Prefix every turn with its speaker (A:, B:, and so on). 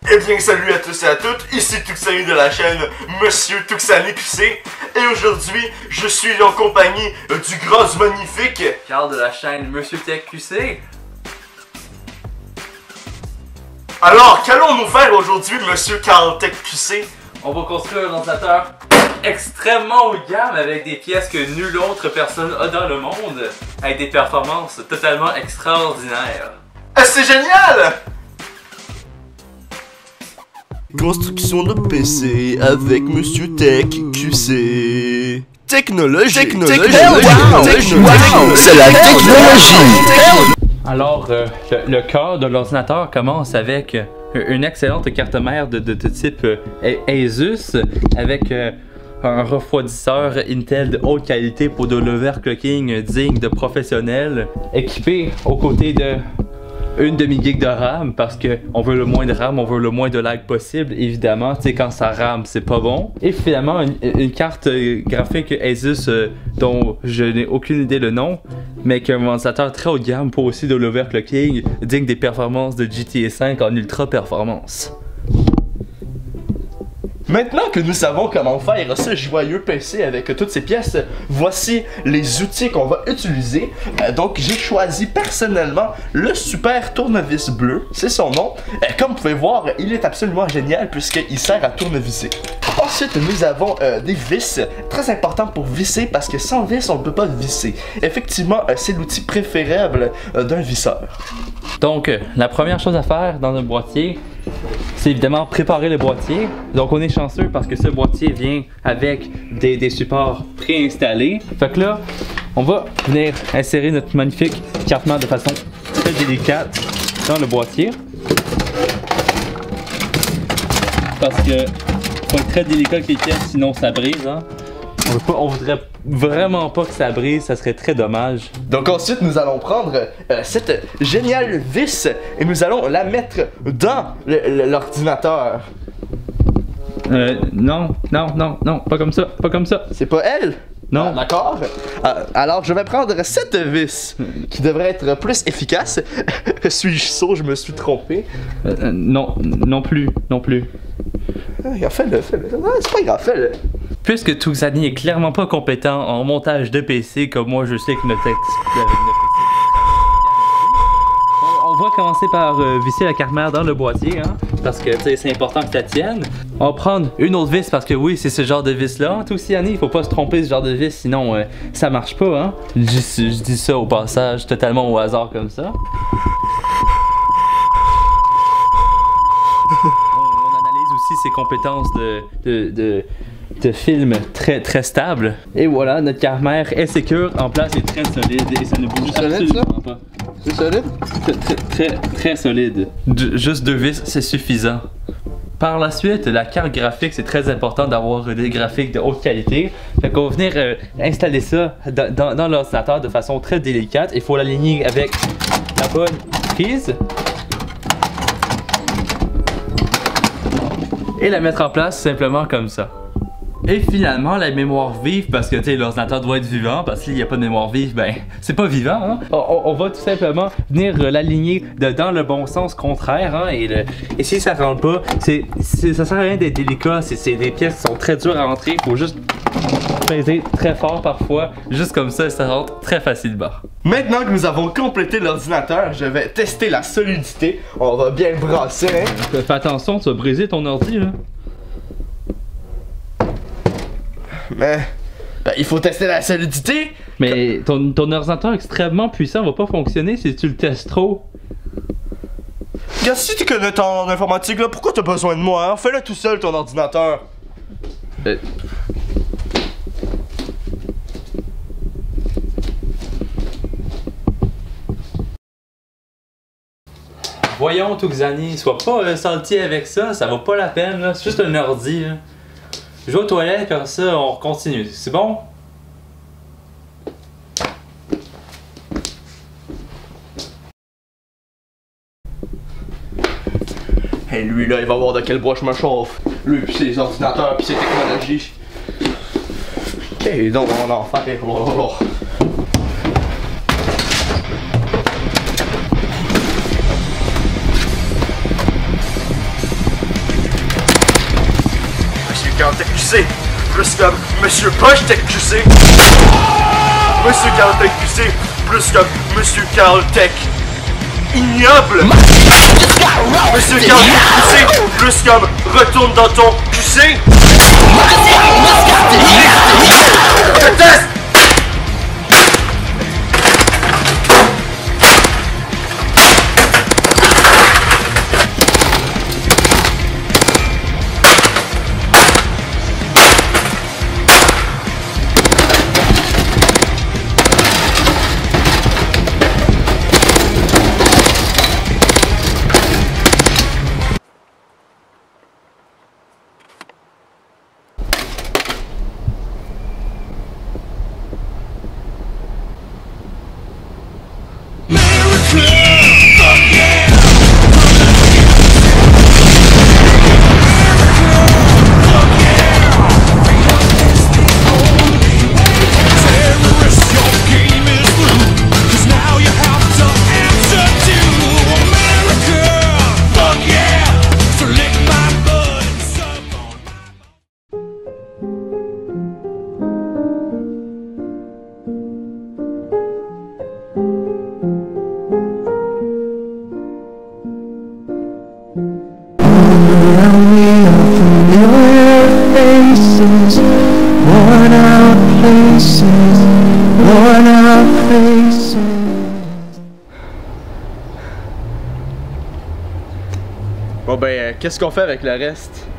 A: Eh bien salut à tous et à toutes, ici Tuxani de la chaîne Monsieur Tuxani QC. Et aujourd'hui, je suis en compagnie du grand, du magnifique
B: Carl de la chaîne Monsieur Tech QC.
A: Alors, qu'allons-nous faire aujourd'hui, Monsieur Carl Tech QC?
B: On va construire un ordinateur extrêmement haut de gamme avec des pièces que nulle autre personne a dans le monde, avec des performances totalement extraordinaires.
A: Ah, c'est génial! Construction de PC avec Monsieur Tech QC. Technologie, c'est la technologie.
B: Alors, le cœur de l'ordinateur commence avec une excellente carte mère de type Asus avec un refroidisseur Intel de haute qualité pour de l'overclocking digne de professionnels, équipé aux côtés de une demi-gig de RAM parce que on veut le moins de RAM, on veut le moins de lag possible, évidemment. Tu sais, quand ça rame, c'est pas bon. Et finalement, une carte graphique Asus dont je n'ai aucune idée le nom, mais qui est un ventilateur très haut de gamme pour aussi de l'overclocking, digne des performances de GTA 5 en ultra performance.
A: Maintenant que nous savons comment faire ce joyeux PC avec toutes ces pièces, voici les outils qu'on va utiliser. Donc j'ai choisi personnellement le super tournevis bleu, c'est son nom. Comme vous pouvez voir, il est absolument génial puisqu'il sert à tourneviser. Ensuite nous avons des vis, très important pour visser parce que sans vis on ne peut pas visser. Effectivement c'est l'outil préférable d'un visseur.
B: Donc la première chose à faire dans un boîtier, c'est évidemment préparer le boîtier. Donc on est chanceux parce que ce boîtier vient avec des supports préinstallés. Fait que là, on va venir insérer notre magnifique carte mère de façon très délicate dans le boîtier. Parce que faut être très délicat avec les pièces, sinon ça brise, hein. On voudrait vraiment pas que ça brise, ça serait très dommage.
A: Donc ensuite nous allons prendre cette géniale vis et nous allons la mettre dans l'ordinateur.
B: Non, pas comme ça, pas comme ça.
A: C'est pas elle?
B: Non.
A: D'accord. Alors je vais prendre cette vis qui devrait être plus efficace. Suis-je sot? Je me suis trompé.
B: Non plus.
A: Fais-le. C'est pas grave, fais-le.
B: Puisque Tuxani est clairement pas compétent en montage de PC, comme moi je sais que notre PC. On va commencer par visser la carte mère dans le boîtier, hein, parce que c'est important que ça tienne. On va prendre une autre vis parce que oui, c'est ce genre de vis là. Tuxani, il faut pas se tromper ce genre de vis, sinon ça marche pas, hein. Je dis ça au passage, totalement au hasard comme ça. On analyse aussi ses compétences de film très stable. Et voilà, notre carte mère est sécure, en place et très solide et ça ne bouge absolument pas.
A: C'est solide?
B: Très solide. Juste deux vis, c'est suffisant. Par la suite, la carte graphique, c'est très important d'avoir des graphiques de haute qualité. Fait qu'on va venir installer ça dans l'ordinateur de façon très délicate. Il faut l'aligner avec la bonne prise. Et la mettre en place simplement comme ça. Et finalement, la mémoire vive, parce que l'ordinateur doit être vivant, parce qu'il n'y a pas de mémoire vive, ben c'est pas vivant, hein? On va tout simplement venir l'aligner dans le bon sens contraire, hein? Et si ça rentre pas, ça sert à rien d'être délicat, c'est des pièces qui sont très dures à rentrer, il faut juste peser très fort parfois, juste comme ça rentre très facilement.
A: Maintenant que nous avons complété l'ordinateur, je vais tester la solidité. On va bien le brasser, hein?
B: Fais attention, tu vas briser ton ordi, là.
A: Mais il faut tester la solidité.
B: Mais ton ordinateur extrêmement puissant va pas fonctionner si tu le testes trop.
A: Regarde, si tu connais ton informatique là, pourquoi t'as besoin de moi, hein? Fais-le tout seul ton ordinateur.
B: Voyons Tuxani, sois pas salty avec ça, ça vaut pas la peine là, c'est juste un ordi là. Je vais aux toilettes, comme ça on continue, c'est bon?
A: Hey, lui là, il va voir de quel bois je me chauffe. Lui pis ses ordinateurs pis ses technologies. Et donc mon enfant, Caltech QC. Plus comme Monsieur Poche Tech QC. Monsieur Caltech QC. Plus comme Monsieur Caltech ignoble. Monsieur Caltech QC. Plus comme retourne dans ton QC. Test. Bon ben, qu'est-ce qu'on fait avec le reste?